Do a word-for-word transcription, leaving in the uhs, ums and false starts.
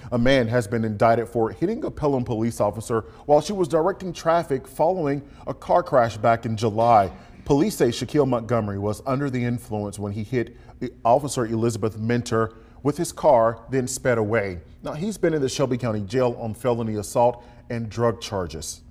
A man has been indicted for hitting a Pelham police officer while she was directing traffic following a car crash back in July. Police say Shaquille Montgomery was under the influence when he hit Officer Elizabeth Minter with his car, then sped away. Now, he's been in the Shelby County Jail on felony assault and drug charges.